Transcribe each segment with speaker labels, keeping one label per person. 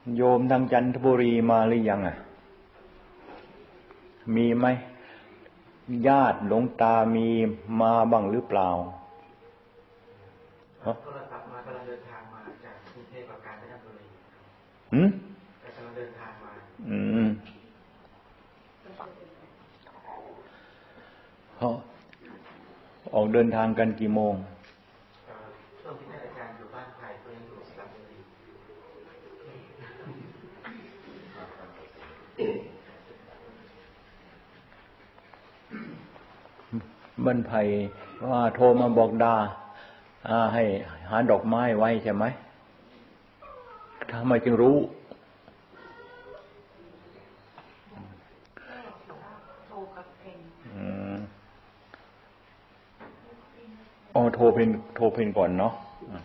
Speaker 1: โยมทางจันทบุรีมาหรือยังอ่ะมีไหมญาติหลวงตามีมาบ้างหรือเปล่า
Speaker 2: โทรศัพท์มากำลังเดินทางมาจากกรุงเทพกาญจนบุรีกำลังเดินทางมา
Speaker 1: ออกเดินทางกันกี่โมง
Speaker 2: ช่วงที่ท่านอาจารย์อยู่บ้านไผ่ก็ยังอยู่สระบุรี
Speaker 1: บ้านไผ่ว่าโทรมาบอกดาให้หาดอกไม้ไว้ใช่ไหมทำไมจึงรู้โทรเพนก่อนเนาะ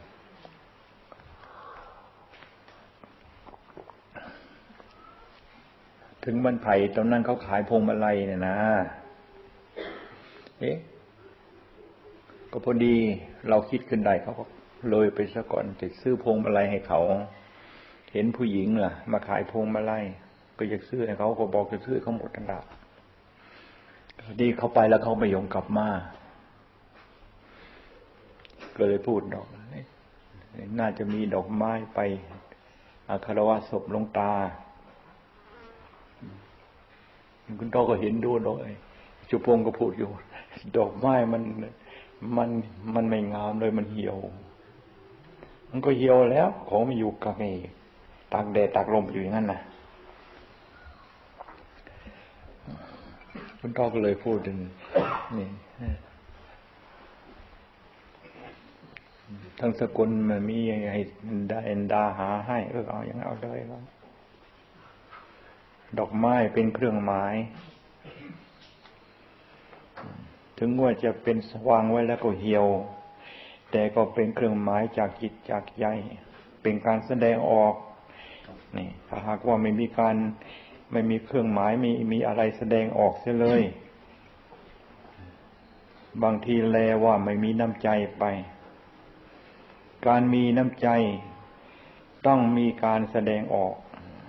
Speaker 1: ถึงบ้านไผ่ตอนนั้นเขาขายพวงมาลัยเนี่ยนะก็พอดีเราคิดขึ้นได้เขาก็เลยไปซะก่อนจะซื้อพวงมาลัยให้เขาเห็นผู้หญิงล่ะมาขายพวงมาลัยก็อยากซื้อให้เขาก็บอกจะซื้อเขาหมดทั้งหมดดีเขาไปแล้วเขาไม่ยอมกลับมาก็เลยพูดดอกน่าจะมีดอกไม้ไปอาคารวะศพหลวงตาคุณพ่อก็เห็นดูดอกจุพงก็พูดอยู่ดอกไม้มันไม่งามเลยมันเหี่ยวมันก็เหี่ยวแล้วของมันอยู่กับไอ้ตากแดดตากลมอยู่อย่างนั้นนะคุณพ่อก็เลยพูดถึงนี่ทั้งสกุลมันมีให้ดาหาให้เอาอย่างเอาได้แล้วดอกไม้เป็นเครื่องหมายถึงว่าจะเป็นวางไว้แล้วก็เหี่ยวแต่ก็เป็นเครื่องหมายจากจิตจากใจเป็นการแสดงออกนี่ถ้าหากว่าไม่มีเครื่องหมายมีอะไรแสดงออกเสียเลยบางทีแลว่าไม่มีน้ำใจไปการมีน้ำใจต้องมีการแสดงออก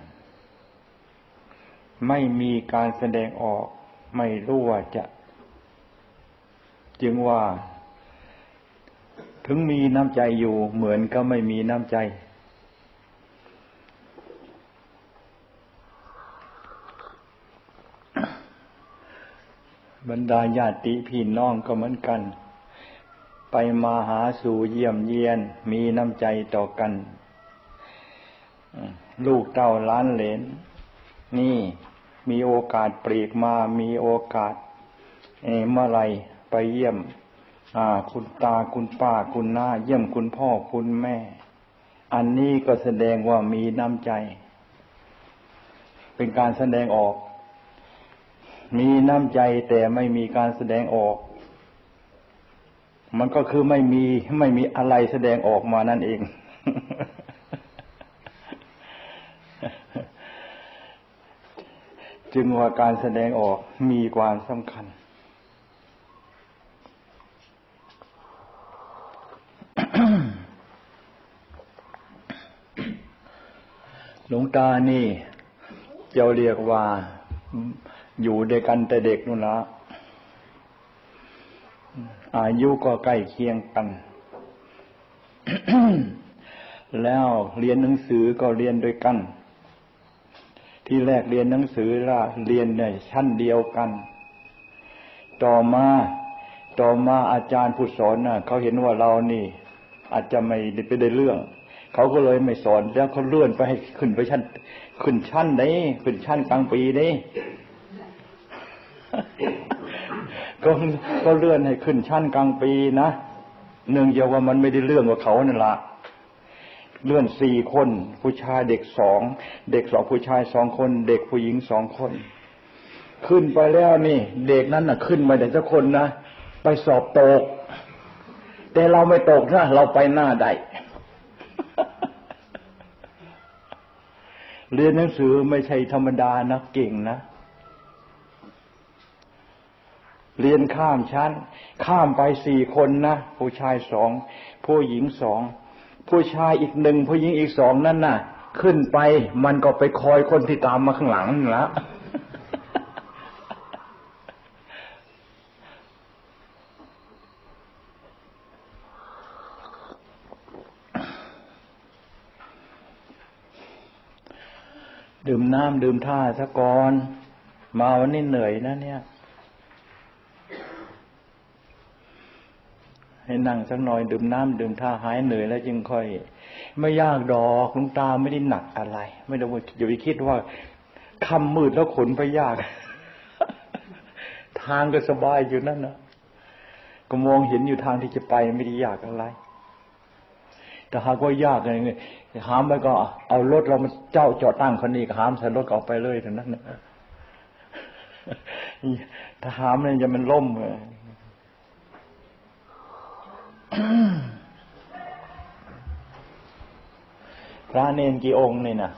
Speaker 1: ไม่มีการแสดงออกไม่รู้ว่าจะจึงว่าถึงมีน้ำใจอยู่เหมือนก็ไม่มีน้ำใจบรรดาญาติพี่น้องก็เหมือนกันไปมาหาสู่เยี่ยมเยียนมีน้ำใจต่อกันลูกเต้าล้านเหลนนี่มีโอกาสปลีกมามีโอกาสเมื่อไรไปเยี่ยมคุณตาคุณป้าคุณน้าเยี่ยมคุณพ่อคุณแม่อันนี้ก็แสดงว่ามีน้ำใจเป็นการแสดงออกมีน้ำใจแต่ไม่มีการแสดงออกมันก็คือไม่มีอะไรแสดงออกมานั่นเองจึงว่าการแสดงออกมีความสำคัญหลวงตานี่จะเรียกว่าอยู่ด้วยกันแต่เด็กนู่นละอายุก็ใกล้เคียงกัน แล้วเรียนหนังสือก็เรียนด้วยกันที่แรกเรียนหนังสือละเรียนในชั้นเดียวกันต่อมาอาจารย์ผู้สอนน่ะเขาเห็นว่าเรานี่อาจจะไม่ได้เรื่องเขาก็เลยไม่สอนแล้วเขาเลื่อนไปให้ขึ้นชั้นได้ขึ้นชั้นกลางปีได้ ก็เลื่อนให้ขึ้นชั้นกลางปีนะเนื่องจากว่ามันไม่ได้เรื่องกับเขานั่นล่ะเลื่อน4คนผู้ชายเด็ก2ผู้ชาย2คนเด็กผู้หญิง2คนขึ้นไปแล้วนี่เด็กนั้นน่ะขึ้นมาได้สักคนนะไปสอบตกแต่เราไม่ตกนะเราไปหน้าได้ เรียนหนังสือไม่ใช่ธรรมดานะเก่งนะเรียนข้ามชั้นข้ามไป4คนนะผู้ชาย2ผู้หญิง2ผู้ชายอีก1ผู้หญิงอีก2นั่นน่ะขึ้นไปมันก็ไปคอยคนที่ตามมาข้างหลังนั่นละดื่มน้ำดื่มท่าซะก่อนมาวันนี้เหนื่อยนะเนี่ยให้นั่งสักหน่อยดื่มน้ำดื่มท่าหายเหนื่อยแล้วจึงค่อยไม่ยากดอกหลวงตาไม่ได้หนักอะไรไม่ต้องอย่าไปคิดว่าค่ำมืดแล้วขนไปยาก ทางก็สบายอยู่นั่นนะก็มองเห็นอยู่ทางที่จะไปไม่ได้ยากอะไรแต่หากว่ายากอะไรเงี้ยหามไปก็เอารถเรามาเจ้าจอดตั้งคนนี้ก็หามใส่รถออกไปเลยเท่านั้นนะถ้าหามเนี่ยจะมันล่มเลยพระเนรกี่องค์นี่นะ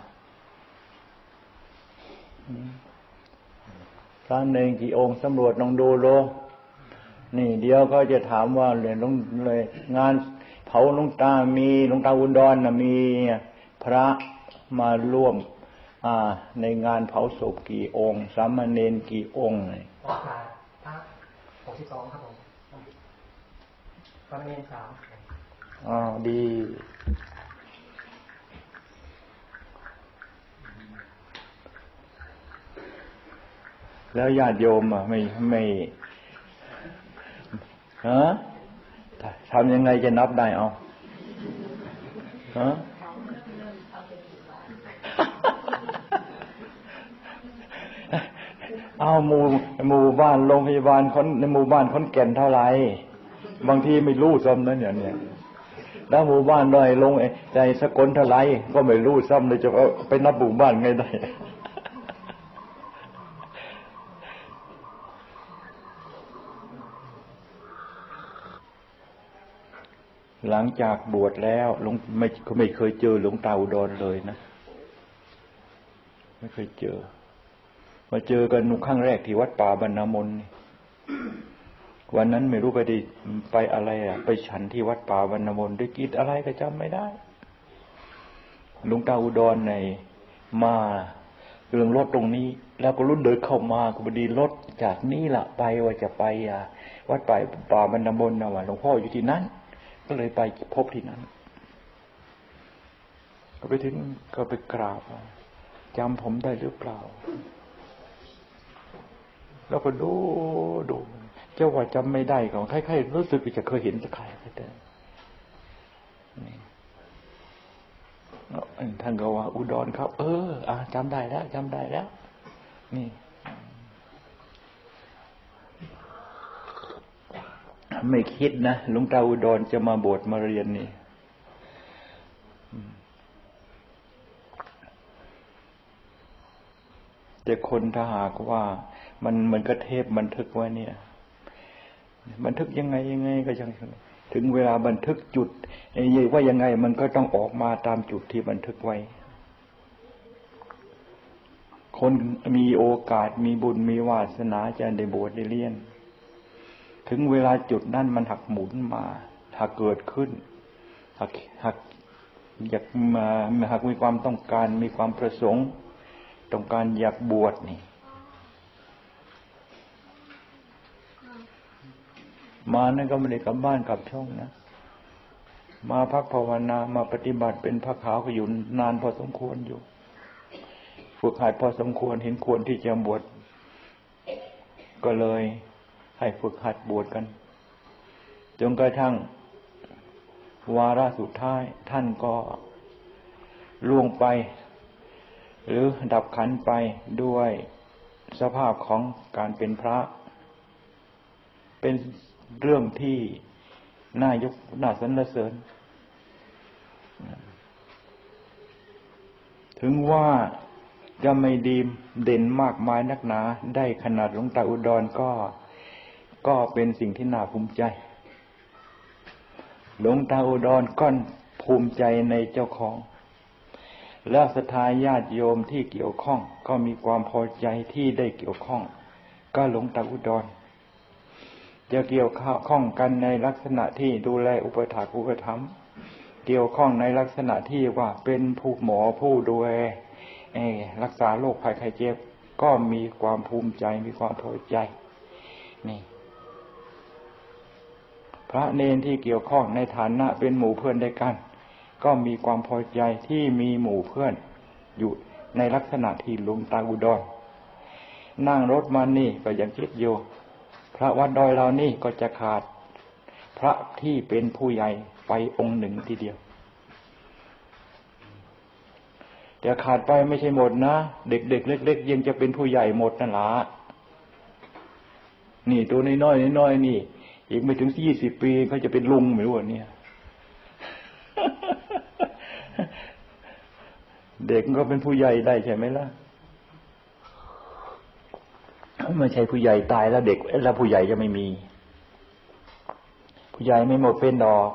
Speaker 1: พระเนรกี่องค์สำรวจลองดูโลนี่เดี๋ยวก็จะถามว่าเลยงานเผาหลวงตามีหลวงตาอุดรน่ะมีพระมาร่วมในงานเผาศพกี่องค์สามเณรกี่องค์
Speaker 2: พระ62ครับผมสามเณร3
Speaker 1: ดีแล้วญาติโยมไม่ทำยังไงจะนับได้เอาหมู่บ้านโรงพยาบาลคนในหมู่บ้านคนแก่นเท่าไหร่บางทีไม่รู้ซ้ำนะเนี่ยแล้วหมู่บ้านเลยลงใจสกลเท่าไหร่ก็ไม่รู้ซ้ำเลยจะไปนับหมู่บ้านไงได้หลังจากบวชแล้วไม่เคยเจอหลวงตาอุดรเลยนะไม่เคยเจอมาเจอกันครั้งแรกที่วัดป่าบรรณมนต์วันนั้นไม่รู้ไปอะไรไปฉันที่วัดป่าบรรณมนต์ด้วยกิจอะไรก็จำไม่ได้หลวงตาอุดรมาเรื่องรถตรงนี้แล้วก็รุ่นเดินเข้ามาก็พอดีรถจากนี่ล่ะไปว่าจะไปวัดป่าบรรณมนต์นะว่าหลวงพ่ออยู่ที่นั้นก็เลยไปพบที่นั้นก็ไปถึงก็ไปกราบจำผมได้หรือเปล่าแล้วก็ดูเจ้าว่าจำไม่ได้ของใครๆรู้สึกจะเคยเห็นสักใครแต่ท่านก็ว่าอุดรครับจำได้แล้วนี่ไม่คิดนะหลวงตาอุดรจะมาบวชมาเรียนนี่แต่คนถ้าหากว่ามันก็เทปบันทึกไว้เนี่ยบันทึกยังไงก็ยังถึงเวลาบันทึกจุดว่ายังไงมันก็ต้องออกมาตามจุดที่บันทึกไว้คนมีโอกาสมีบุญมีวาสนาจะได้บวชได้เรียนถึงเวลาจุดนั้นมันหักหมุนมาหักเกิดขึ้นหักอยากมาหักมีความต้องการมีความประสงค์ต้องการอยากบวชนี่มานั่นก็ไม่ได้กลับบ้านกลับช่องนะมาพักภาวนามาปฏิบัติเป็นพระขาวก็อยู่นานพอสมควรอยู่ฝึกหัดพอสมควรเห็นควรที่จะบวชก็เลยให้ฝึกหัดบวชกันจนกระทั่งวาระสุดท้ายท่านก็ล่วงไปหรือดับขันไปด้วยสภาพของการเป็นพระเป็นเรื่องที่น่ายกน่าสรรเสริญถึงว่าจะไม่ดีเด่นมากมายนักหนาได้ขนาดหลวงตาอุดรก็เป็นสิ่งที่น่าภูมิใจหลวงตาอุดรก็ภูมิใจในเจ้าของและศรัทธาญาติโยมที่เกี่ยวข้องก็มีความพอใจที่ได้เกี่ยวข้องก็หลวงตาอุดรจะเกี่ยวข้องกันในลักษณะที่ดูแลอุปถากอุปถัมภ์เกี่ยวข้องในลักษณะที่ว่าเป็นผู้หมอผู้ดูแลรักษาโรคภัยไข้เจ็บก็มีความภูมิใจมีความพอใจนี่พระเนนที่เกี่ยวข้องในฐานะเป็นหมู่เพื่อนด้วยกันก็มีความพอใจที่มีหมู่เพื่อนอยู่ในลักษณะที่หลวงตาอุดรนั่งรถมานี่ก็ยังคิดอยู่พระวัดดอยเรานี่ก็จะขาดพระที่เป็นผู้ใหญ่ไปองค์หนึ่งทีเดียวแต่ขาดไปไม่ใช่หมดนะเด็กๆเล็กๆยังจะเป็นผู้ใหญ่หมดนั่นล่ะนี่ตัวน้อยๆน้อยๆนี่อีกไม่ถึง20 ปีเขาจะเป็นลุงไม่รู้เนี่ยเด็กก็เป็นผู้ใหญ่ได้ใช่ไหมล่ะไม่ใช่ผู้ใหญ่ตายแล้วเด็กแล้วผู้ใหญ่จะไม่มีผู้ใหญ่ไม่หมดเป็นดอก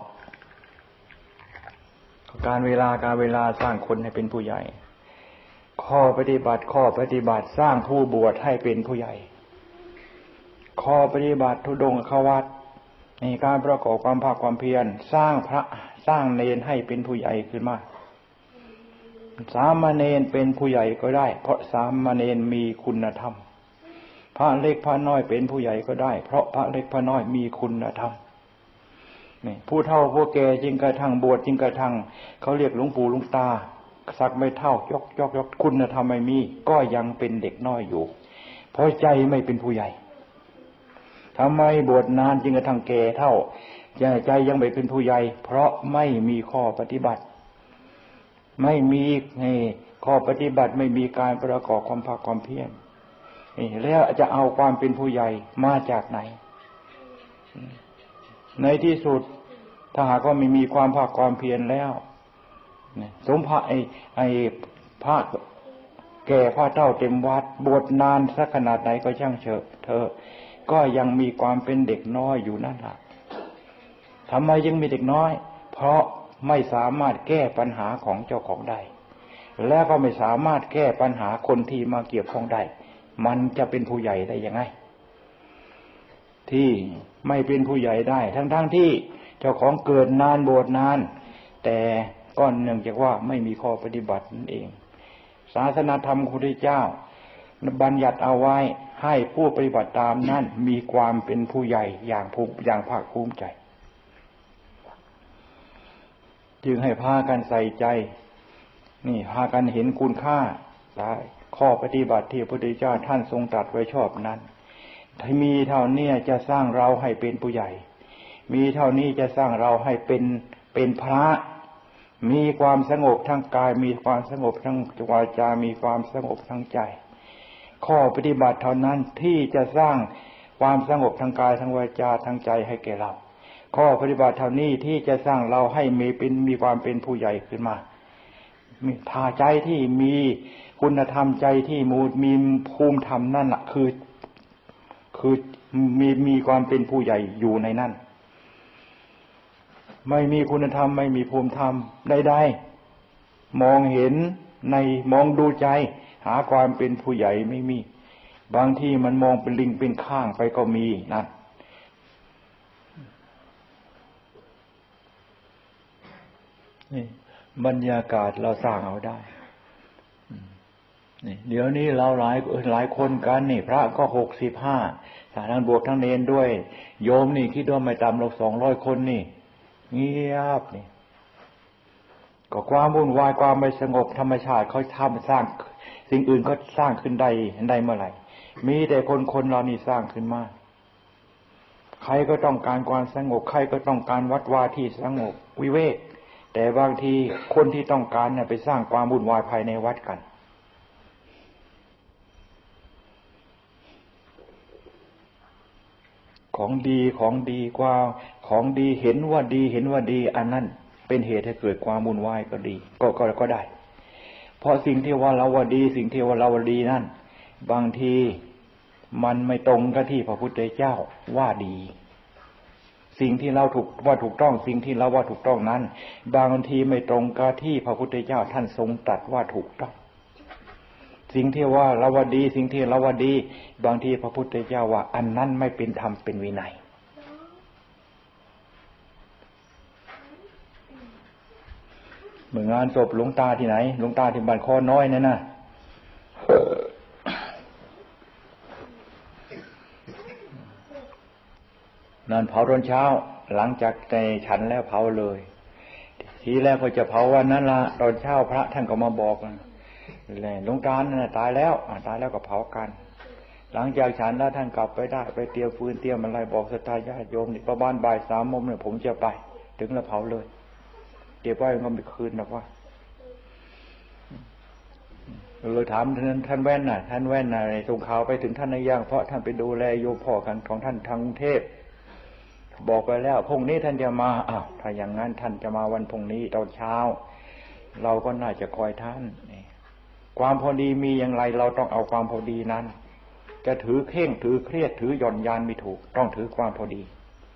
Speaker 1: การเวลาสร้างคนให้เป็นผู้ใหญ่ข้อปฏิบัติสร้างผู้บวชให้เป็นผู้ใหญ่ข้อปฏิบัติธุดงค์เข้าวัดในการประกอบความภาคความเพียรสร้างพระสร้างเณรให้เป็นผู้ใหญ่ขึ้นมาสามเณรเป็นผู้ใหญ่ก็ได้เพราะสามเณรมีคุณธรรมพระเล็กพระน้อยเป็นผู้ใหญ่ก็ได้เพราะพระเล็กพระน้อยมีคุณธรรมนี่ผู้เฒ่าผู้แก่จึงกระทั่งบวชจึงกระทั่งเขาเรียกหลวงปู่หลวงตาสักไม่เท่ายกคุณธรรมไม่มีก็ยังเป็นเด็กน้อยอยู่เพราะใจไม่เป็นผู้ใหญ่ทำไมบวชนานจึงกระทั่งแก่เท่าใจยังไม่เป็นผู้ใหญ่เพราะไม่มีข้อปฏิบัติไม่มีข้อปฏิบัติไม่มีการประกอบความภาคความเพียรแล้วจะเอาความเป็นผู้ใหญ่มาจากไหนในที่สุดถ้าหากว่าไม่มีความภาคความเพียรแล้วสมภะพระแก่พระเฒ่าเต็มวัดบวชนานสักขนาดไหนก็ช่างเถอะก็ยังมีความเป็นเด็กน้อยอยู่นั่นแหละทำไมยังมีเด็กน้อยเพราะไม่สามารถแก้ปัญหาของเจ้าของได้และก็ไม่สามารถแก้ปัญหาคนที่มาเกี่ยวข้องได้มันจะเป็นผู้ใหญ่ได้ยังไงที่ไม่เป็นผู้ใหญ่ได้ทั้งที่เจ้าของเกิดนานบวชนานแต่ก็เนื่องจากว่าไม่มีข้อปฏิบัตินั่นเองศาสนธรรมของพระพุทธเจ้าบัญญัติเอาไว้ให้ผู้ปฏิบัติตามนั้นมีความเป็นผู้ใหญ่อย่างภาคภูมิใจจึงให้พากันใส่ใจนี่พากันเห็นคุณค่าได้ข้อปฏิบัติที่พระพุทธเจ้าท่านทรงตรัสไว้ชอบนั้นถ้ามีเท่านี้จะสร้างเราให้เป็นผู้ใหญ่มีเท่านี้จะสร้างเราให้เป็นพระมีความสงบทั้งกายมีความสงบทั้งวาจามีความสงบทั้งใจข้อปฏิบัติเท่านั้นที่จะสร้างความสงบทั้งกายทั้งวาจาทั้งใจให้แก่เราข้อปฏิบัติเท่านี้ที่จะสร้างเราให้มีความเป็นผู้ใหญ่ขึ้นมาถ้าใจที่มีคุณธรรมใจที่มีภูมิธรรมนั่นแหละคือมีความเป็นผู้ใหญ่อยู่ในนั้นไม่มีคุณธรรมไม่มีภูมิธรรมใดๆมองเห็นมองดูใจหาความเป็นผู้ใหญ่ไม่มีบางที่มันมองเป็นลิงเป็นข้างไปก็มีนั่นนี่บรรยากาศเราสร้างเอาได้นี่เดี๋ยวนี้เราหลายคนกันนี่พระก็65ทั้งบวชทั้งเนรด้วยโยมนี่คิดว่าไม่ต่ำหรอก200 คนนี่เงียบนี่ก็ความวุ่นวายความไม่สงบธรรมชาติเขาสร้างสิ่งอื่นก็สร้างขึ้นได้เมื่อไหร่มีแต่คนเรานี่สร้างขึ้นมาใครก็ต้องการความสงบใครก็ต้องการวัดวาที่สงบวิเวกแต่บางทีคนที่ต้องการเนี่ยไปสร้างความวุ่นวายภายในวัดกันของดีกว่าของดีเห็นว่าดีอันนั้นเป็นเหตุให้เกิดความวุ่นวายก็ดีก็ได้เพราะสิ่งที่ว่าเราว่าดีสิ่งที่ว่าเราว่าดีนั่นบางทีมันไม่ตรงกับที่พระพุทธเจ้าว่าดีสิ่งที่เราถูกต้องสิ่งที่เราว่าถูกต้องนั้นบางทีไม่ตรงกับที่พระพุทธเจ้าท่านทรงตรัสว่าถูกต้องสิ่งที่ว่าเราว่าดีสิ่งที่เราว่าดีบางทีพระพุทธเจ้าว่าอันนั้นไม่เป็นธรรมเป็นวินัยมืองานศพหลวงตาที่ไหนหลวงตาที่บ้านคอน้อยนั่นน่ะนอนเผาตอนเช้าหลังจากในฉันแล้วเผาเลยทีแรกก็จะเผาวันนั้นละตอนเช้าพระท่านก็มาบอกหลวงตาเนี่ยตายแล้วก็เผากันหลังจากฉันแล้วท่านกลับไปได้ไปเตรียมฟืนเตรียมอะไรบอกศรัทธาญาติโยมนี่ประมาณบ่าย 3 โมงเนี่ยผมจะไปถึงแล้วเผาเลยเก็บไว้ก็ไม่คืนหรอกว่าเลยถามท่านแว่นส่งข่าวไปถึงท่านในย่างเพราะท่านไปดูแลโยมพ่อกันของท่านทางกรุงเทพบอกไปแล้วพรุ่งนี้ท่านจะมาถ้าอย่างนั้นท่านจะมาวันพรุ่งนี้ตอนเช้าเราก็น่าจะคอยท่านความพอดีมีอย่างไรเราต้องเอาความพอดีนั้นจะถือเข่งถือเครียดถือหย่อนยานไม่ถูกต้องถือความพอดี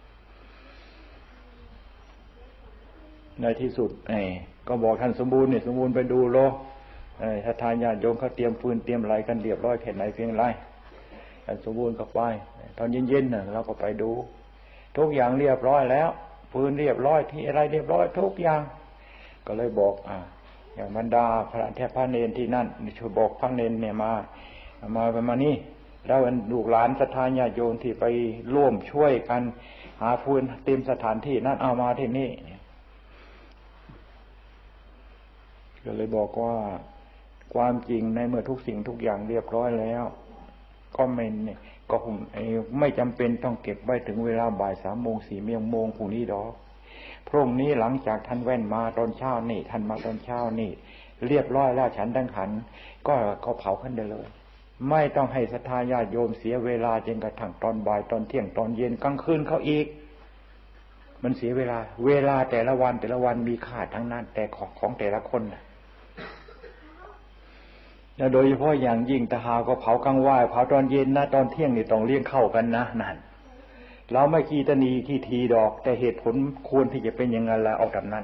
Speaker 1: ในที่สุดก็บอกท่านสมบูรณ์สมบูรณ์ไปดูโลถ้าทานญาติโยมเขาเตรียมฟืนเตรียมอะไรกันเรียบร้อยแค่ไหนเพียงไรท่านสมบูรณ์ก็ไปตอนเย็นๆเราก็ไปดูทุกอย่างเรียบร้อยแล้วฟืนเรียบร้อยที่อะไรเรียบร้อยทุกอย่างก็เลยบอกอย่างบรรดาพระเนรที่นั่นช่วยบอกพระเนรเนี่ยมานี่แล้วลูกหลานศรัทธาญาติโยมที่ไปร่วมช่วยกันหาฟืนเตรียมสถานที่นั้นเอามาที่นี่ก็เลยบอกว่าความจริงในเมื่อทุกสิ่งทุกอย่างเรียบร้อยแล้วก็ไม่จำเป็นต้องเก็บไว้ถึงเวลาบ่าย 3 โมง 4 โมงพรุ่งนี้ดอกพรุ่งนี้หลังจากท่านแว่นมาตอนเช้านี่ท่านมาตอนเช้านี่เรียบร้อยแล้วฉันดังขันก็เผาขึ้นได้เลยไม่ต้องให้ศรัทธาญาติโยมเสียเวลาจนกระทั่งตอนบ่ายตอนเที่ยงตอนเย็นกลางคืนเขาอีกมันเสียเวลาแต่ละวันมีค่าทั้งนั้นแต่ของแต่ละคนโดยเฉพาะอย่างยิ่งตาหาก็เผากลางวันเผาตอนเย็นนะตอนเที่ยงนี่ต้องเลี้ยงเข้ากันนะนั่นเราไม่ขี้ตนีขี้ทีดอกแต่เหตุผลควรที่จะเป็นอย่างนั้นแล้วเอาแบบนั้น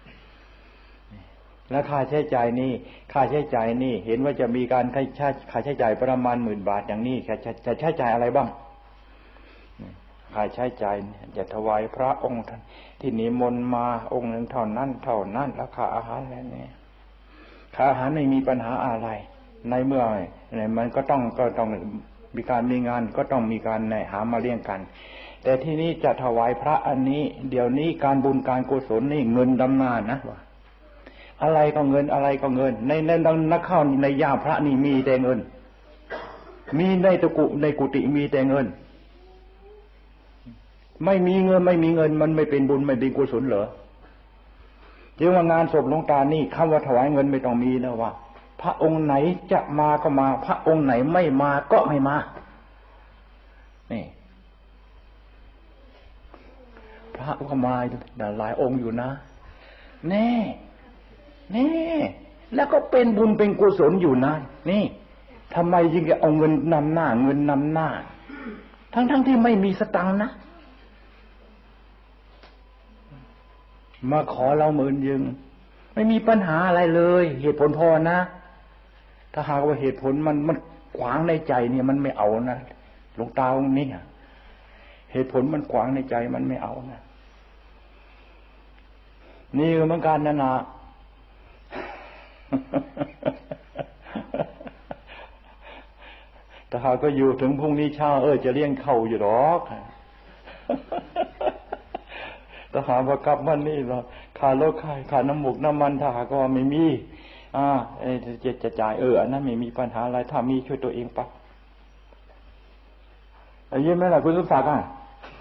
Speaker 1: แล้วค่าใช้จ่ายนี่เห็นว่าจะมีการค่าใช้จ่ายประมาณ10,000 บาทอย่างนี้จะใช้จ่ายอะไรบ้างค่าใช้จ่ายจะถวายพระองค์ที่นิมนต์มาองค์หนึ่งเท่านั้นแล้วค่าอาหารแล้วนี่ค่าอาหารไม่มีปัญหาอะไรในเมื่อมันก็ต้องมีการมีงานก็ต้องมีการหามาเลี้ยงกันแต่ที่นี้จะถวายพระอันนี้เดี๋ยวนี้การบุญการกุศลนี่เงินดำนานะว่าอะไรก็เงินในนักเข้าในย่ามพระนี่มีแต่เงินมีในในกุฏิมีแต่เงินไม่มีเงินมันไม่เป็นบุญไม่เป็นกุศลเหรอจึงว่างานศพหลวงตานี่คำว่าถวายเงินไม่ต้องมีนะว่าพระองค์ไหนจะมาก็มาพระองค์ไหนไม่มาก็ไม่มานี่พระก็มาหลายองค์อยู่นะแน่แล้วก็เป็นบุญเป็นกุศลอยู่นะนี่ทำไมจึงจะเอาเงินนำหน้าทั้งที่ไม่มีสตังค์นะมาขอเรา10,000ยึงไม่มีปัญหาอะไรเลยเหตุผลพอนะถ้าหากว่าเหตุผลมันขวางในใจเนี่ยมันไม่เอานะหลวงตาองค์นี้เหตุผลมันขวางในใจมันไม่เอานะนี่เหมือนกันนะแต่หากก็อยู่ถึงพรุ่งนี้เช้าจะเลี้ยงเข้าอยู่หรอกถ้าหากว่ากลับวันนี้เราค่ารถค่าน้ำมูกน้ำมันถ้าหากว่าไม่มีจะจ่ายอันนั้นไม่มีปัญหาอะไรถ้ามีช่วยตัวเองปั๊บยิ้มไหมล่ะคุณสุศักดิ์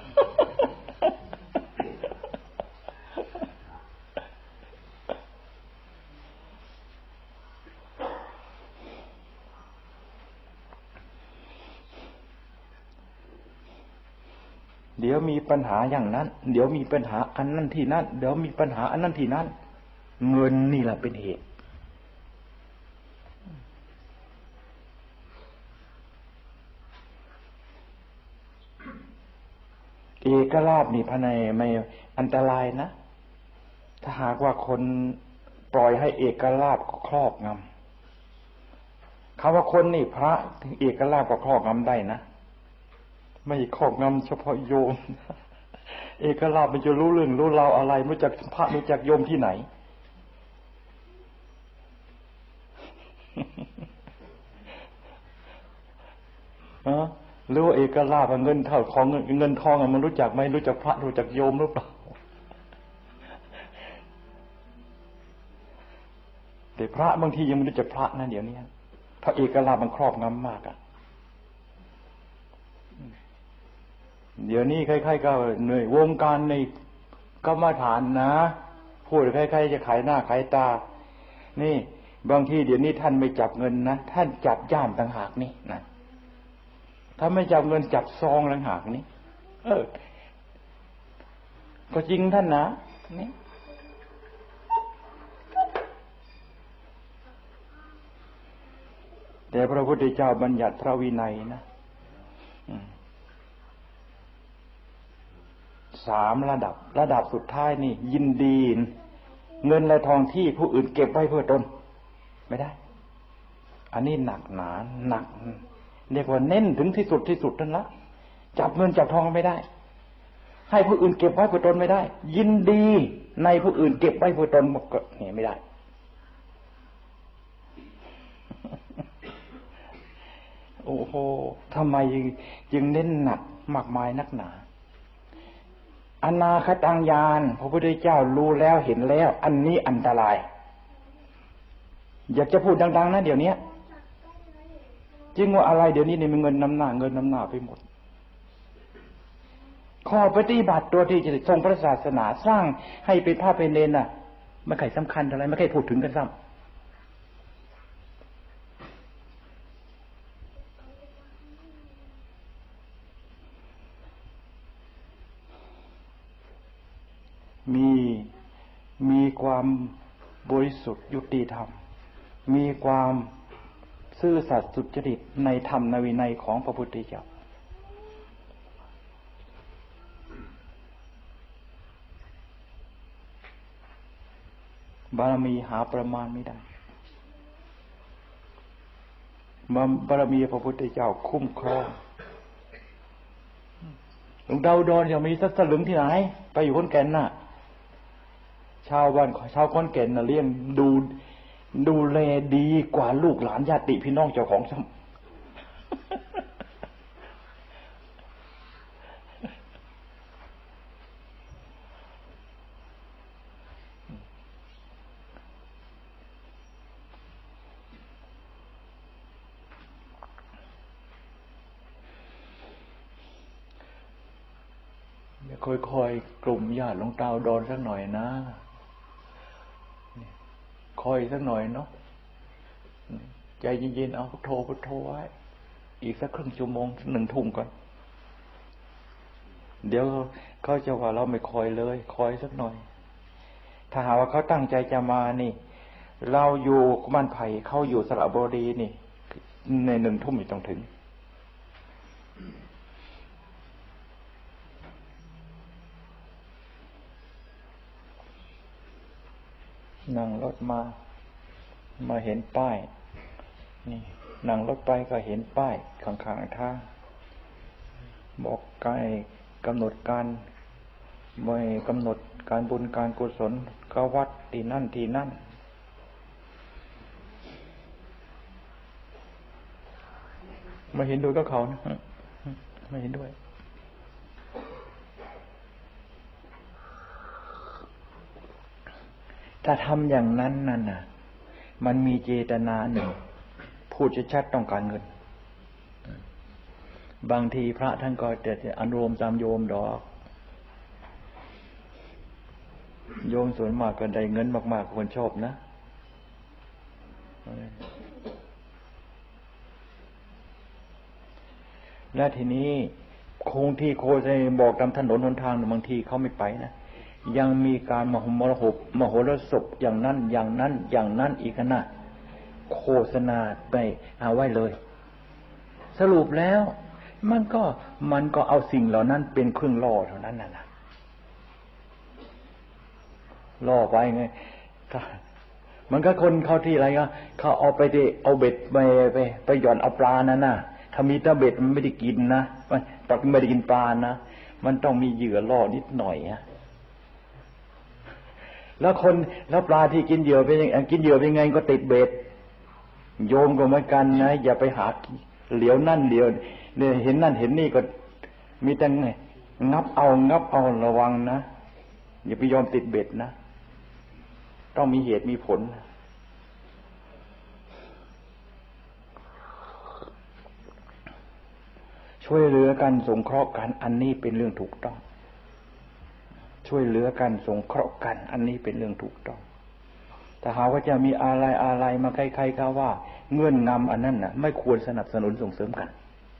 Speaker 1: เดี๋ยวมีปัญหาอย่างนั้นเดี๋ยวมีปัญหาอันนั้นที่นั่นเดี๋ยวมีปัญหาอันนั้นที่นั่นเงินนี่แหละเป็นเหตุเอกลาภนี่ภายในไม่อันตรายนะถ้าหากว่าคนปล่อยให้เอกลาภครอบงำคำว่าคนนี่พระเอกลาภก็ครอบงำได้นะไม่ครอบงำเฉพาะโยมเอกลาภมันจะรู้เรื่องรู้ราวอะไรรู้จักพระรู้จักโยมที่ไหนหรือว่าเอกลาภเงินเท่าของเงินทองมันรู้จักไหมรู้จักพระรู้จักโยมหรือเปล่าแต่พระบางทียังไม่รู้จักพระนะเดี๋ยวนี้พระเอกลาภมันครอบงำมากเดี๋ยวนี้ใครๆก็เหนื่อยวงการในกรรมฐานนะพูดใครๆจะขายหน้าขายตานี่บางทีเดี๋ยวนี้ท่านไม่จับเงินนะท่านจับย่ามต่างหากนี่นะถ้าไม่จับเงินจับซองต่างหากนี่ก็จริงท่านนะนี่แต่พระพุทธเจ้าบัญญัติพระวินัยนะ3 ระดับสุดท้ายนี่ยินดีเงินและทองที่ผู้อื่นเก็บไว้เพื่อตนไม่ได้อันนี้หนักหนาหนักเรียกว่าเน้นถึงที่สุดนั่นละจับเงินจับทองไม่ได้ให้ผู้อื่นเก็บไว้เพื่อตนไม่ได้ยินดีในผู้อื่นเก็บไว้เพื่อตนก็เนี่ยไม่ได้โอ้โหทำไมจึงเน้นหนักมากมายนักหนาอนาคตังญาณพระพุทธเจ้ารู้แล้วเห็นแล้วอันนี้อันตรายอยากจะพูดดังๆนะเดี๋ยวนี้จริงว่าอะไรเดี๋ยวนี้นี่มันเงินนำหน้าไปหมดข้อปฏิบัติตัวที่จะทรงพระศาสนาสร้างให้เป็นพระเป็นเนรน่ะไม่ใช่สำคัญอะไรไม่ใช่พูดถึงกันซ้ำมีความบริสุทธิ์ยุติธรรมมีความซื่อสัตย์สุจริตในธรรมในวินัยของพระพุทธเจ้าบารมีหาประมาณไม่ได้บารมีพระพุทธเจ้าคุ้มครองหลวงดาวดอนยังมีสักสลึงที่ไหนไปอยู่ขอนแก่นน่ะชาวขอนแก่นน่ะเลี้ยงดูแลดีกว่าลูกหลานญาติพี่น้องเจ้าของซ้ำค่อยๆกลุ่มญาติหลวงตาดอนสักหน่อยนะคอยสักหน่อยเนาะใจเย็นๆเอาพุทโธไว้อีกสักครึ่งชั่วโมง1 ทุ่มก่อนเดี๋ยวเขาจะว่าเราไม่คอยเลยคอยสักหน่อยถ้าหากว่าเขาตั้งใจจะมานี่เราอยู่บ้านไผ่เขาอยู่สระบุรีนี่ใน1 ทุ่มต้องถึงนั่งรถมาเห็นป้ายนี่นั่งรถไปก็เห็นป้ายข้างๆทางบอกกำหนดการไม่กำหนดการบุญการกุศลก็วัดที่นั่นไม่เห็นด้วยกับเขานะไม่เห็นด้วยถ้าทำอย่างนั้นนั่นน่ะมันมีเจตนาหนึ่งพูดชัดๆต้องการเงินบางทีพระท่านก็จะอนุโลมตามโยมดอกโยมส่วนมากก็ได้เงินมากๆคนชอบนะและทีนี้คงที่โคจะบอกตามถนนหนทางบางทีเขาไม่ไปนะยังมีการมโหรสพอย่างนั้นอีกนะโฆษณาไปเอาไว้เลยสรุปแล้วมันก็เอาสิ่งเหล่านั้นเป็นเครื่องล่อเท่านั้นน่ะล่อไปไงมันก็คนเข้าที่อะไรก็เขาเอาไปเอาเบ็ดไปหย่อนเอาปลานั่นน่ะถ้ามีแต่เบ็ดมันไม่ได้กินนะมันไม่ได้กินปลานะมันต้องมีเหยื่อล่อนิดหน่อยอะแล้วปลาที่กินเหยื่อเป็นไงก็ติดเบ็ดโยมก็เหมือนกันนะอย่าไปหาเหลียวนั่นเหลียวเนี่ยเห็นนั่นเห็นนี่ก็มีแต่ไงงับเอาระวังนะอย่าไปยอมติดเบ็ดนะต้องมีเหตุมีผลช่วยเหลือกันสงเคราะห์กันอันนี้เป็นเรื่องถูกต้องช่วยเหลือกันสงเคราะห์กันอันนี้เป็นเรื่องถูกต้องแต่หากว่าจะมีอะไรมาใครๆก็ว่าเงื่อนงำอันนั้นน่ะไม่ควรสนับสนุนส่งเสริมกัน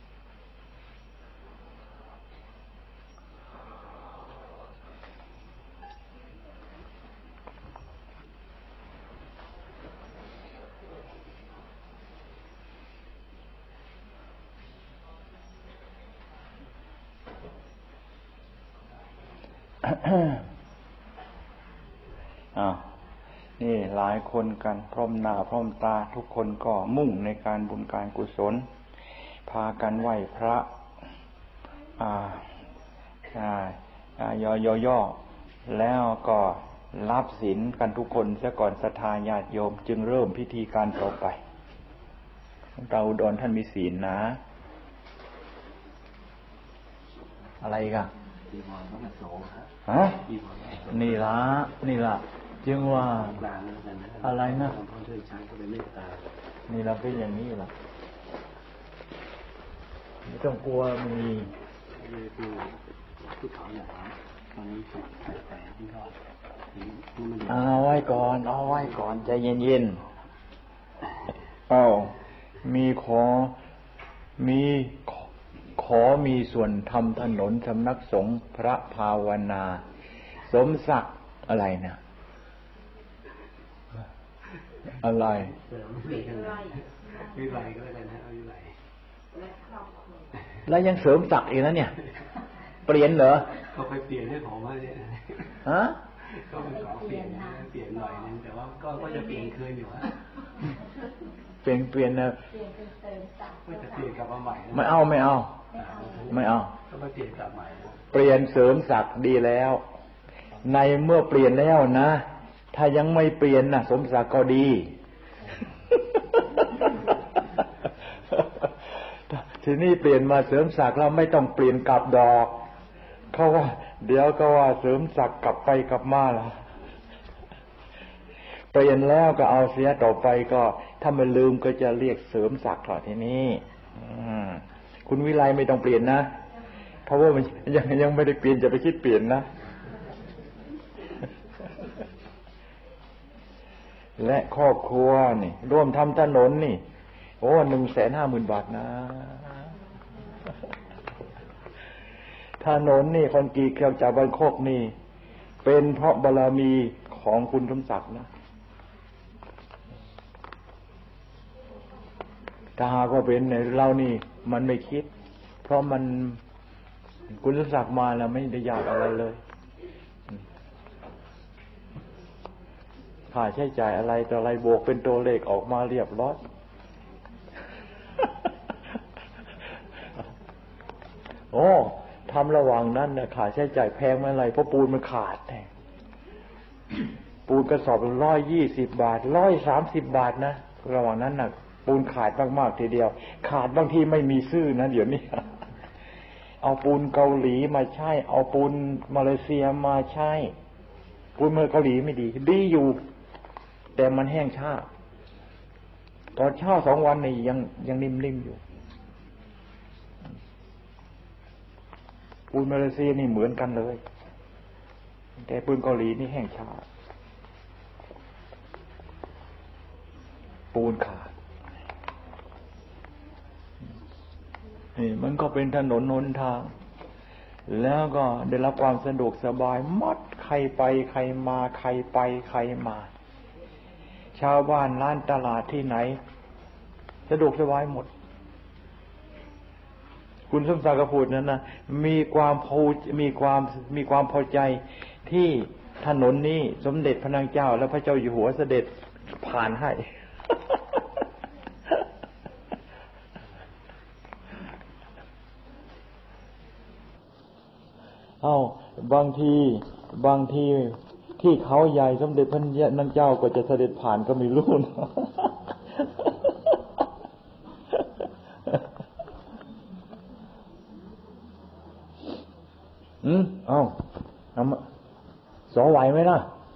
Speaker 1: นี่หลายคนกันพร้อมหน้าพร้อมตาทุกคนก็มุ่งในการบุญการกุศลพากันไหว้พระย่อแล้วก็รับศีลกันทุกคนซะก่อนศรัทธาญาติโยมจึงเริ่มพิธีการต่อไปเราอุดรท่านมีศีลนะอะไรกันนี่ละจึงว่าอะไรนะนี่เราเป็นอย่างนี้ล่ะไม่ต้องกลัวมีเอาไว้ก่อนใจเย็นๆมีขอมีส่วนทำถนนสำนักสงฆ์พระภาวนาสมศักดิ์อะไรนะอะไรวิไลก็ได้นะวิไลแล้วยังเสริมศักดิ์อีกนะเนี่ยเปลี่ยนเหรอเขาไปเปลี่ยนให้ผมว่าเนี่ยฮะก็ไปขอเปลี่ยนหน่อยนึงแต่ว่าก็จะเปลี่ยนคืนอยู่ฮะเปลี่ยนนะก็จะเปลี่ยนกลับมาใหม่ไม่เอาก็มาเปลี่ยนกลับใหม่เปลี่ยนเสริมศักดิ์ดีแล้วในเมื่อเปลี่ยนแล้วนะถ้ายังไม่เปลี่ยนนะสมศักดิ์ก็ดีทีนี้เปลี่ยนมาเสริมศักดิ์เราไม่ต้องเปลี่ยนกลับดอกเขาว่าเดี๋ยวก็ว่าเสริมศักดิ์กลับไปกลับมาล่ะเปลี่ยนแล้วก็เอาเสียต่อไปก็ถ้ามันลืมก็จะเรียกเสริมศักดิ์ต่อทีนี้คุณวิไลไม่ต้องเปลี่ยนนะเพราะว่ามันยังไม่ได้เปลี่ยนจะไปคิดเปลี่ยนนะและครอบครัวนี่ร่วมทำถนนนี่โอ้ 150,000 บาทนะถนนนี่คอนกรีตเครื่องจักรบรรคกนี่เป็นเพราะบารมีของคุณสมศักดิ์นะถ้าหากว่าเป็นในเรานี่มันไม่คิดเพราะมันคุณสมศักดิ์มาแล้วไม่ได้อยากอะไรเลยค่าใช้จ่ายอะไรต่ออะไรบวกเป็นตัวเลขออกมาเรียบร้อยโอ้ทำระหว่างนั้นเนี่ยค่าใช้จ่ายแพงไม่ไรเพราะปูนมันขาดแน่ปูนกระสอบ120 บาท130 บาทนะระหว่างนั้นน่ะปูนขาดมากๆทีเดียวขาดบางทีไม่มีซื้อนะเดี๋ยวนี้เอาปูนเกาหลีมาใช้เอาปูนมาเลเซียมาใช้ปูนเมืองเกาหลีไม่ดีอยู่แต่มันแห้งช้าตอนเช้า2 วันนี่ยังนิ่มๆอยู่ปูนมาเลเซียนี่เหมือนกันเลยแต่ปูนเกาหลีนี่แห้งช้าปูนขาดนี่มันก็เป็นถนนหนทางแล้วก็ได้รับความสะดวกสบายหมดใครไปใครมาใครไปใครมาชาวบ้านร้านตลาดที่ไหนสะดวกสบายหมดคุณสมศักดิ์พูดนั้นนะมีความพอใจที่ถนนนี้สมเด็จพระนางเจ้าและพระเจ้าอยู่หัวเสด็จผ่านให้บางทีที่เขาใหญ่สมเด็จพระนางเจ้าก็จะเสด็จผ่านก็ไม่รู้นะเอามาสอไหวไหมล่ะ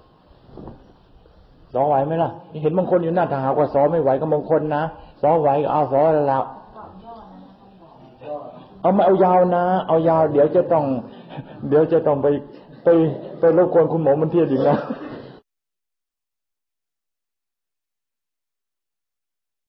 Speaker 1: สอไหวไหมล่ะเห็นบางคนอยู่หน้าถ้าหากว่าสอไม่ไหวก็บางคนนะสอไหวก็เอาสอแล้วเอาไม่เอายาวนะเอายาวเดี๋ยวจะต้องไปรบกวนคุณหมอมันเทียดอีกนะ